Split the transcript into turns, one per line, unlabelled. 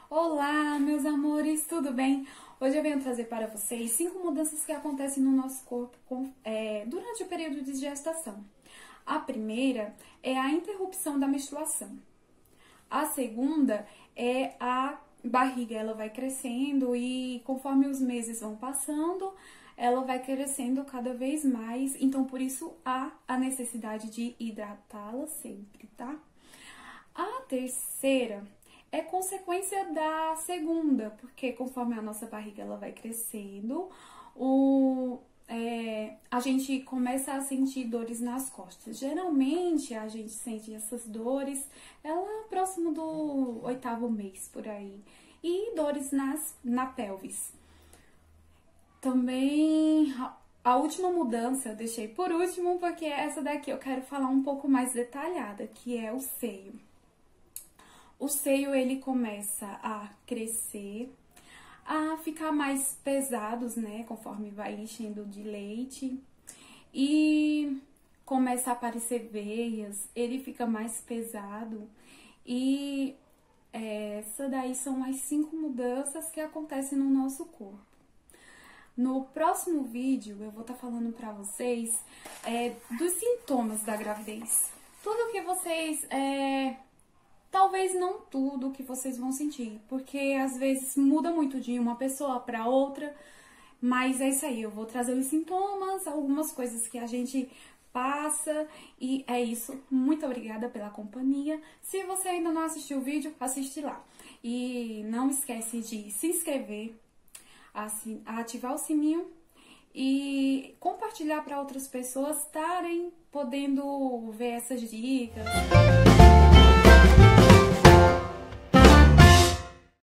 Olá, meus amores, tudo bem? Hoje eu venho trazer para vocês 5 mudanças que acontecem no nosso corpo durante o período de gestação. A primeira é a interrupção da menstruação. A segunda é a barriga, ela vai crescendo e conforme os meses vão passando, ela vai crescendo cada vez mais, então por isso há a necessidade de hidratá-la sempre, tá? A terceira é consequência da segunda, porque conforme a nossa barriga ela vai crescendo, a gente começa a sentir dores nas costas. Geralmente a gente sente essas dores próximo do 8º mês, por aí. E dores na pelvis. Também a última mudança eu deixei por último, porque essa daqui eu quero falar um pouco mais detalhada, que é o seio. O seio, ele começa a crescer, a ficar mais pesados, né, conforme vai enchendo de leite. E começa a aparecer veias, ele fica mais pesado. E essa daí são as 5 mudanças que acontecem no nosso corpo. No próximo vídeo, eu vou estar falando pra vocês dos sintomas da gravidez. Tudo que vocês... Talvez não tudo que vocês vão sentir, porque às vezes muda muito de uma pessoa para outra, mas é isso aí, eu vou trazer os sintomas, algumas coisas que a gente passa, e é isso. Muito obrigada pela companhia. Se você ainda não assistiu o vídeo, assiste lá. E não esquece de se inscrever, ativar o sininho e compartilhar para outras pessoas estarem podendo ver essas dicas.